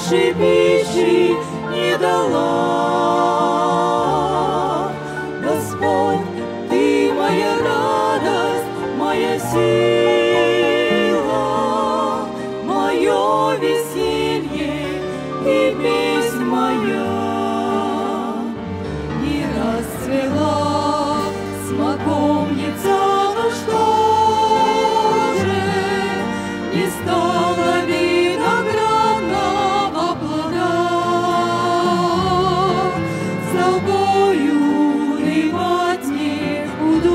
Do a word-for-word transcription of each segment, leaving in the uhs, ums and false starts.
больше пищи не дала. Господь, Ты моя радость, моя сила, мое веселье и песнь моя. Не расцвела смоковница, ну что же, не стало виноградного плода. С тобою унывать не буду,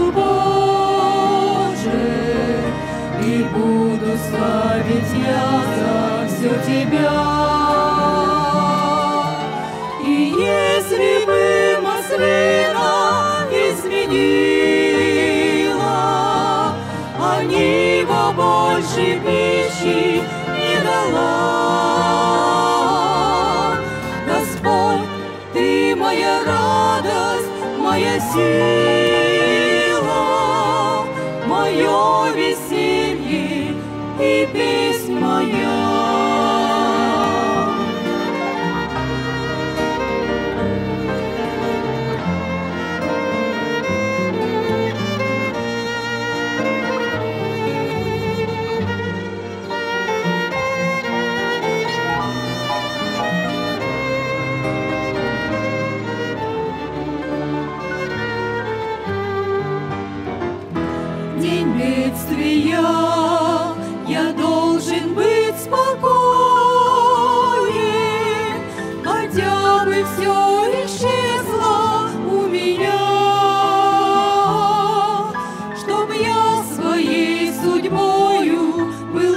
Боже, и буду славить я за все Тебя. И если бы маслина изменила, а нива больше пищи не дала. Господь, Ты моя радость, моя сила, мое веселье и песнь моя. День бедствия, я должен быть спокоен, хотя бы все исчезло у меня, чтоб я своей судьбою был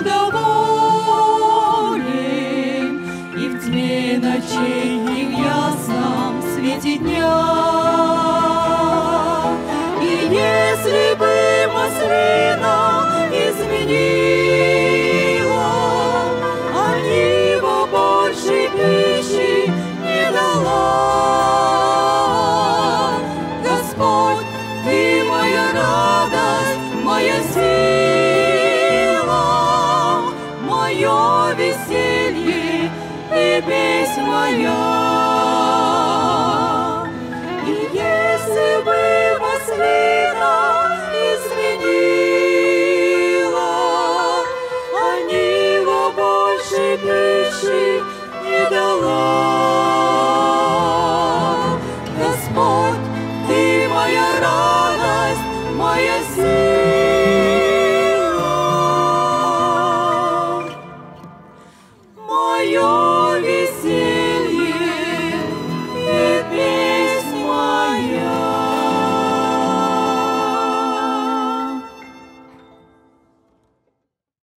доволен и в тьме ночей, и в ясном свете дня. И если бы маслина изменила, а нива больше пищи не дала. Господь, Ты моя радость, моя сила, мое веселье и песнь моя. И если бы маслина изменила, а нива больше пищи не дала.